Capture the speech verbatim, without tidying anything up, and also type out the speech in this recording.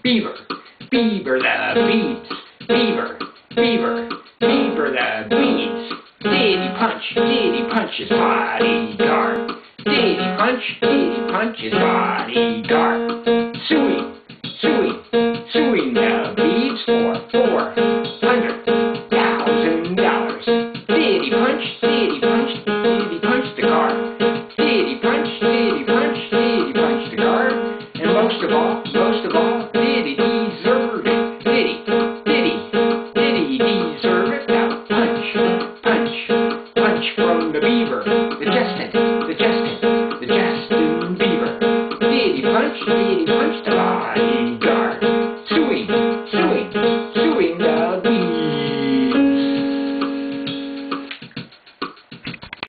Bieber, Bieber the beats. Bieber, Bieber, Bieber the beats. Did he punch, did he punch his bodyguard? Did he punch, did he punch his bodyguard? Suing, suing, suing the beats for four hundred thousand dollars. Did he punch, did he punch, did he punch the guard? Did he punch, did he punch, did he punch the guard? And most of all,